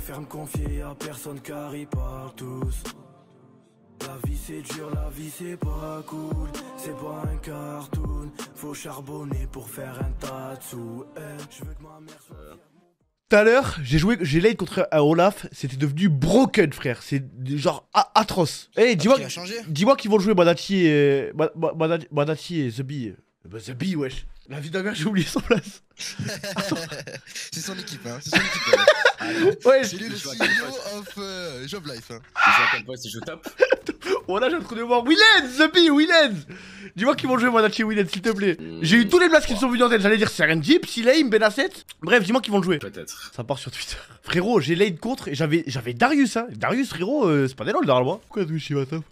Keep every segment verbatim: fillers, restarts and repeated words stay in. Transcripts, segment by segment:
préfère me confier à personne car ils parlent tous. La vie c'est dur, la vie c'est pas cool. C'est pas un cartoon. Faut charbonner pour faire un tas de sous. Eh, je veux que ma mère soit fière. Tout à l'heure, j'ai joué, j'ai late contre un Olaf, c'était devenu broken, frère. C'est genre a- atroce. Eh, hey, dis-moi, dis-moi qu'ils vont jouer Badati et Badati, Badati et The Bee. Bah, The Bee, wesh. La vie d'un mère, j'ai oublié son place. C'est son équipe, hein. C'est son équipe. Hein. Ouais, c'est lui le C E O of uh, Job Life. Hein. Tu sais à quel point si je tape. Voilà, j'ai en train de voir Willens, The Bee, Willens. Dis-moi qu'ils vont jouer Badati et Willens, s'il te plaît. Mmh. J'ai eu tous les blasts qui me sont venus en tête. J'allais dire Serendip, Sileim, Benasset. Bref, dis-moi qu'ils vont le jouer. Peut-être. Ça part sur Twitter. Frérot, j'ai late contre et j'avais j'avais Darius, hein. Darius, frérot, euh, c'est pas des lol dans le bois. Pourquoi Twitch il va top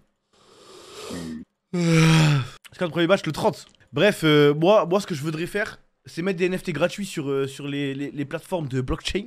C'est quand le premier match, le trente. Bref, euh, moi, moi, ce que je voudrais faire, c'est mettre des N F T gratuits sur, euh, sur les, les, les plateformes de blockchain.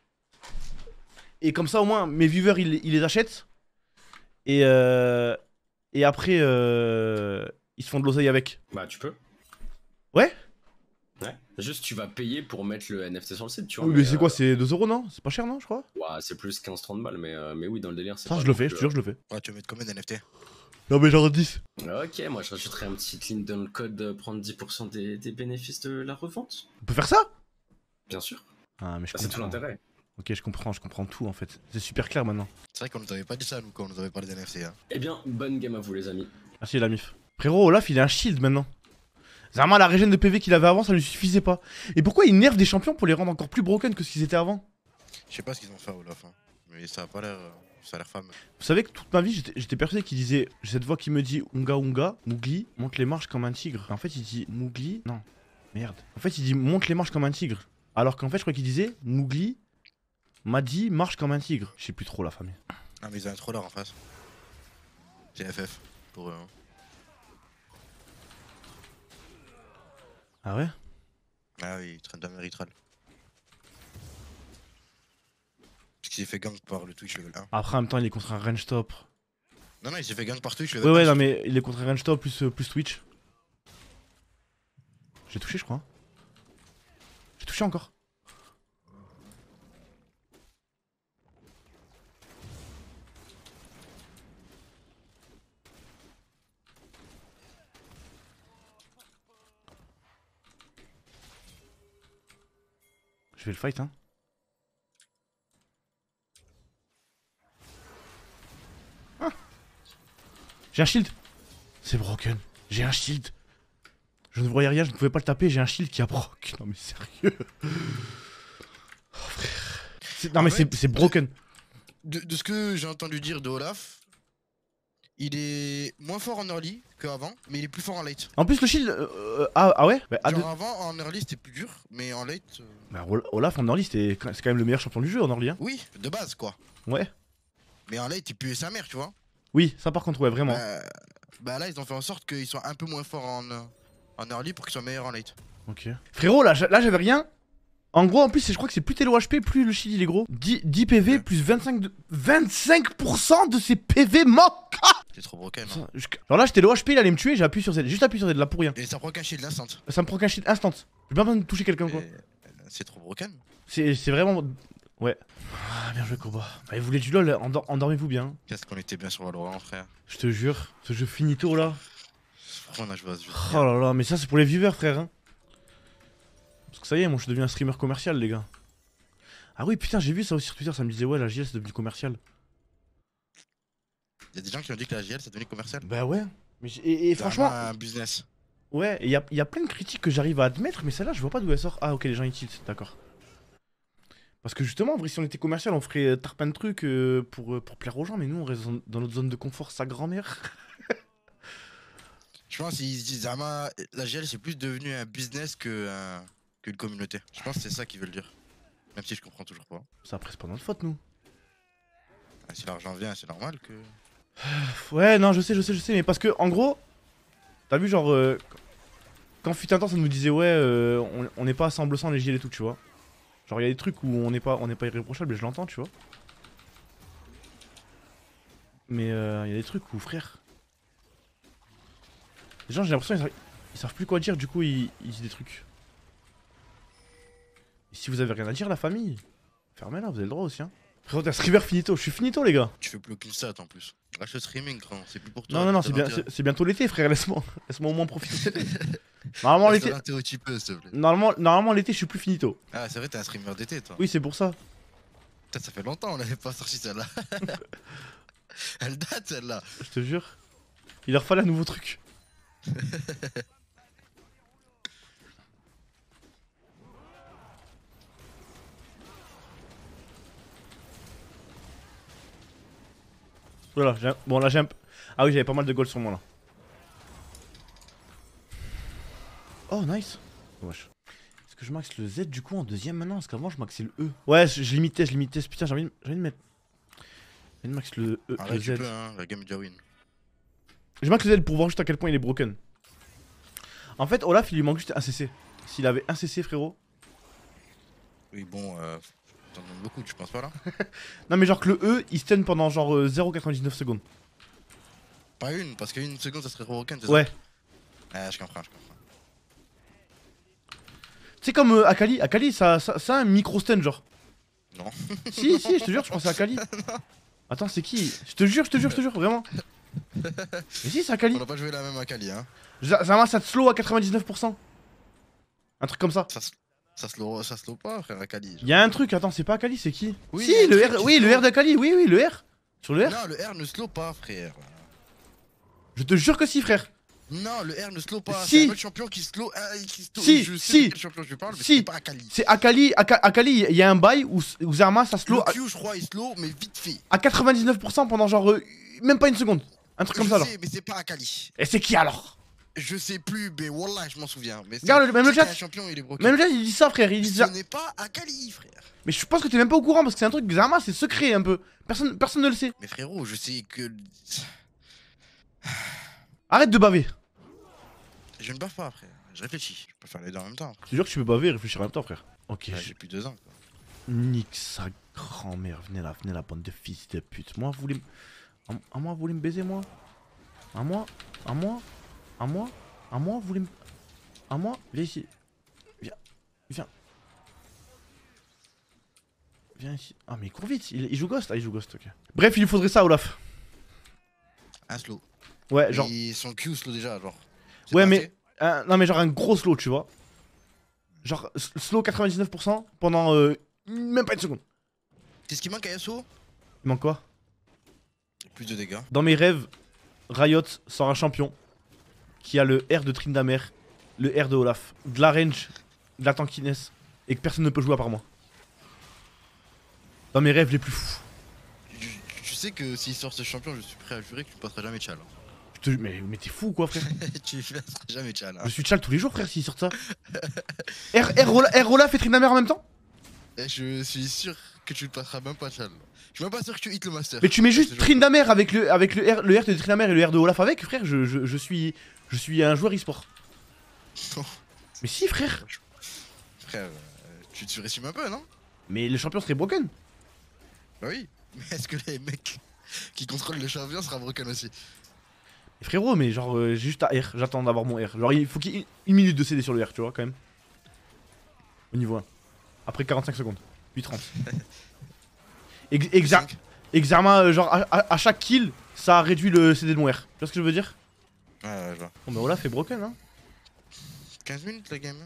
Et comme ça, au moins, mes viewers, ils, ils les achètent. Et, euh, et après, euh, ils se font de l'oseille avec. Bah, tu peux. Ouais. Ouais. Juste, tu vas payer pour mettre le N F T sur le site, tu vois. Oui, mais, mais c'est euh... quoi, c'est deux euros, non? C'est pas cher, non, je crois? Ouais, c'est plus quinze trente balles, mais, euh, mais oui, dans le délire, c'est ça, pas... je le fais, je te jure, je le fais. Ouais, tu veux mettre combien d'N F T? Non, mais genre dix. Ok, moi, je rajouterais un petit clean dans le code, euh, prendre dix pour cent des, des bénéfices de la revente. On peut faire ça? Bien sûr. Ah, mais je bah, c'est tout l'intérêt. Ok, je comprends, je comprends tout en fait. C'est super clair maintenant. C'est vrai qu'on nous avait pas dit ça, nous, quand on nous avait parlé d'N F T. Hein. Eh bien, bonne game à vous, les amis. Merci, la mif. Frérot, Olaf, il a un shield maintenant. Zama, la régène de P V qu'il avait avant, ça lui suffisait pas. Et pourquoi il nerf des champions pour les rendre encore plus broken que ce qu'ils étaient avant? Je sais pas ce qu'ils ont fait à Olaf, hein. Mais ça a pas l'air. Ça a l'air fameux. Vous savez que toute ma vie, j'étais persuadé qu'il disait. J'ai cette voix qui me dit Unga Unga, Mougli, monte les marches comme un tigre. En fait, il dit Mougli. Non, merde. En fait, il dit monte les marches comme un tigre. Alors qu'en fait, je crois qu'il disait Mougli m'a dit marche comme un tigre. Je sais plus trop la famille. Ah, mais ils ont un troller en face. C'est F F pour eux. Hein. Ah ouais? Ah oui, il traîne d'un méritral. Parce qu'il s'est fait gang par le Twitch level un. Après, en même temps, il est contre un range top. Non, non, il s'est fait gang par Twitch level ouais, un. Ouais, ouais, non, mais il est contre un range top plus, euh, plus Twitch. J'ai touché, je crois. J'ai touché encore. Je vais le fight, hein. Ah. J'ai un shield. C'est broken. J'ai un shield. Je ne voyais rien, je ne pouvais pas le taper. J'ai un shield qui a broken. Non mais sérieux. Oh frère. Non mais c'est broken. De, de ce que j'ai entendu dire de Olaf, il est moins fort en early qu'avant, mais il est plus fort en late. En plus le shield... Euh, ah, ah ouais bah, Genre de... avant en early c'était plus dur, mais en late... Euh... Bah Olaf en early c'est quand même le meilleur champion du jeu en early hein. Oui, de base quoi. Ouais. Mais en late il pue sa mère tu vois. Oui, ça par contre ouais vraiment. Bah, bah là ils ont fait en sorte qu'ils soient un peu moins forts en, en early pour qu'ils soient meilleurs en late. Ok. Frérot là, là j'avais rien. En gros en plus je crois que c'est plus Télo H P plus le shield il est gros. dix, dix P V ouais. Plus vingt-cinq de... vingt-cinq pour cent de ses P V manquent. C'est trop broken. Hein. Je... Alors là j'étais le H P il allait me tuer, j'ai appuyé sur Z. Juste appuyé sur Z là pour rien. Et ça prend qu'un shield instant. Ça me prend qu'un shield instant. J'ai bien besoin de toucher quelqu'un quoi. C'est trop broken. C'est vraiment... Ouais. Ah bien joué Koba. Bah vous voulez du lol, endor endormez-vous bien. Qu'est-ce qu'on était bien sur Valorant frère. Je te jure, ce jeu finito là. Pourquoi on a joué à ce jeu? Oh là là, mais ça c'est pour les viewers frère hein. Parce que ça y est, moi je suis devenu un streamer commercial les gars. Ah oui putain j'ai vu ça aussi sur Twitter, ça me disait ouais la J L c'est devenu commercial. Y'a des gens qui ont dit que la J L c'est devenu commercial. Bah ouais. Mais et, et franchement... un business. Ouais, et y'a y a plein de critiques que j'arrive à admettre, mais celle-là je vois pas d'où elle sort. Ah ok les gens ils tiltent, d'accord. Parce que justement, en vrai, si on était commercial, on ferait tarpin de trucs euh, pour, euh, pour plaire aux gens, mais nous on reste dans notre zone de confort, sa grand-mère. Je pense qu'ils se disent, Zama, la G L c'est plus devenu un business que euh, qu'une communauté. Je pense que c'est ça qu'ils veulent dire. Même si je comprends toujours pas. Ça après c'est pas notre faute nous. Ah, si l'argent vient, c'est normal que... Ouais, non, je sais, je sais, je sais, mais parce que en gros, t'as vu genre, euh, quand fut un temps ça nous disait ouais, euh, on n'est pas à cent pour cent les J L et tout, tu vois. Genre il y a des trucs où on n'est pas, on n'est pas irréprochable et je l'entends, tu vois. Mais il euh, y a des trucs où frère, les gens j'ai l'impression ils savent, ils savent plus quoi dire, du coup ils, ils disent des trucs. Et si vous avez rien à dire la famille, fermez-la, vous avez le droit aussi hein. Frérot, t'es un streamer finito. Je suis finito, les gars. Tu fais plus aucune stat en plus. Lâche le streaming, grand. C'est plus pour toi. Non, non, non, t'as c'est bien, l'intérêt. c'est c'est bientôt l'été, frère. Laisse-moi laisse-moi au moins profiter. Normalement, Laisse l'été. l'interrotypeux, s'il te plaît. Normalement, normalement l'été, je suis plus finito. Ah, c'est vrai, t'es un streamer d'été, toi. Oui, c'est pour ça. Putain, ça fait longtemps, on l'avait pas sorti celle-là. Elle date, celle-là. Je te jure. Il leur fallait un nouveau truc. Voilà, j'ai un- bon là j'ai un... p- Ah oui, j'avais pas mal de gold sur moi là. Oh nice. Wesh. Est-ce que je max le Z du coup en deuxième maintenant? Parce qu'avant je maxais le E. Ouais, je, je limitais, je limitais. Putain, j'ai envie, de- j'ai envie de mettre... J'ai envie de max le E, le Arrête, tu Z. peux, hein, la game est déjà win. Je max le Z pour voir juste à quel point il est broken. En fait, Olaf il lui manque juste un C C. S'il avait un C C, frérot. Oui, bon, euh. T'en demandes beaucoup, tu penses pas là? Non, mais genre que le E il stun pendant genre euh, zéro virgule quatre-vingt-dix-neuf secondes. Pas une, parce qu'une seconde ça serait broken, c'est ça? Ouais. Ah, je comprends, je comprends. C'est comme euh, Akali. Akali, ça, ça, ça a un micro stun, genre. Non. Si, si, je te jure, je pense à Akali. Attends, c'est qui? Je te jure, je te jure, je te jure, vraiment. Mais si, c'est Akali. On a pas joué la même Akali, hein. Ça, ça, ça te slow à quatre-vingt-dix-neuf pour cent. Un truc comme ça. Ça, se- ça, slow, ça slow pas, frère, Akali. Il y a un truc, attends, c'est pas Akali, c'est qui? Oui, Si, y a un le truc R, qui oui, le slow. R d'Akali, oui, oui, le R. Sur le R. Non, le R ne slow pas, frère. Je te jure que si, frère. Non, le R ne slow pas. Si. C'est un autre champion qui slow. ah, qui slow. Si, je sais si. de quel champion je parle, mais Si. c'est pas Akali. C'est Akali, Aka- Akali, il y a un bail où, où Zerma ça slow Le Q, je crois, il slow, mais vite fait. à, à quatre-vingt-dix-neuf pour cent pendant genre euh, même pas une seconde. Un truc comme je ça, genre. sais, mais c'est pas Akali. Et c'est qui alors? Je sais plus, mais wallah, je m'en souviens. Mais c'est- Regarde, le- même le c'est chat. un champion, il est broken. Même là, il dit ça, frère. Il dit Ce ça. n'est pas Akali, frère. Mais je pense que t'es même pas au courant parce que c'est un truc Zerma, c'est secret un peu. Personne, personne ne le sait. Mais frérot, je sais que. Arrête de baver. Je ne bave pas, frère. Je réfléchis. Je peux faire les deux en même temps. Je te jure que tu peux baver et réfléchir en même temps, frère. Ok, Ouais, je... J'ai plus de deux ans. Quoi. nique sa grand-mère. Venez là, venez là, bande de fils de pute. Moi, vous voulez. m- À, à moi, vous voulez me baiser, moi? À moi? À moi? À moi? À moi, vous voulez me. À moi? Viens ici. Viens. Viens. Viens ici. Ah, mais il court vite. Il, il joue Ghost? Ah, il joue Ghost, ok. Bref, il lui faudrait ça, Olaf. Un slow. Ouais, genre. Et son Q slow déjà, genre. C'est Ouais, pas mais. assez. un- non, mais genre un gros slow, tu vois. Genre s- slow quatre-vingt-dix-neuf pour cent pendant euh, même pas une seconde. C'est ce qui manque à Yasuo? Il manque quoi? Plus de dégâts. Dans mes rêves, Riot sort un champion qui a le R de Tryndamere, le R de Olaf, de la range, de la tankiness et que personne ne peut jouer à part moi. Dans mes rêves les plus fous. Tu, tu sais que s'il sort ce champion, je suis prêt à jurer que tu passeras jamais Chal. Je te... Mais, mais t'es fou quoi, frère? Tu passeras jamais Chal. Hein. Je suis chal tous les jours, frère, s'il sort ça. R, R, Ola- R Olaf et Tryndamere en même temps? Et je suis sûr que tu ne passeras même pas Chal. Je suis même pas sûr que tu hit le master. Mais tu mets juste C'est Tryndamere avec le, avec le, R, le R de Tryndamere et le R de Olaf avec, frère, je, je, je suis, je suis un joueur e-sport. Non. Mais si, frère. Frère, euh, tu te suressumes un peu, non? Mais le champion serait broken. Bah oui. Mais est-ce que les mecs qui contrôlent le champion sera broken aussi? Et frérot, mais genre, euh, j'ai juste à R, j'attends d'avoir mon R. Genre, il faut qu'il y ait une minute de C D sur le R, tu vois, quand même. Au niveau un. Après quarante-cinq secondes. huit trente. Ex Exa Exarma, euh, genre, à, à- à chaque kill, ça a réduit le C D de mon R. Tu vois ce que je veux dire? Ouais, ouais, je vois. Bon, bah, Olaf est broken, hein. quinze minutes la game.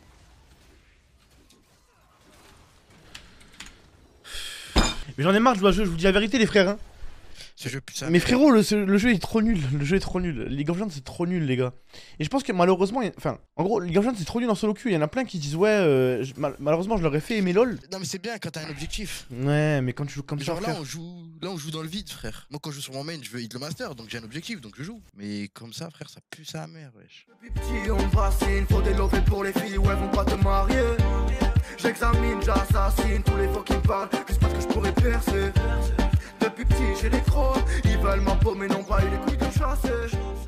Mais j'en ai marre de jouer à ce jeu, je vous dis la vérité, les frères, hein. Ce jeu putain. Mais frérot, le, ce- le jeu est trop nul. Le jeu est trop nul. League of Legends, c'est trop nul, les gars. Et je pense que malheureusement, il y a- enfin, en gros, League of Legends, c'est trop nul en solo queue. Il y en a plein qui disent, ouais, euh, je- mal- malheureusement, je leur ai fait aimer LoL. Non mais c'est bien quand t'as un objectif. Ouais, mais quand tu joues comme Mais ça, genre là frère. on joue là on joue dans le vide frère. Moi quand je joue sur mon main je veux hit le master donc j'ai un objectif donc je joue. Mais comme ça frère ça pue sa mère wesh. Depuis petit on fascine, faut des lovés pour les filles, ouais vont pas te marier. J'examine, j'assassine tous les fois qui me parlent, juste parce que je pourrais percer. Depuis petit j'ai les crocs, ils veulent ma peau mais non pas eu les couilles de chasser.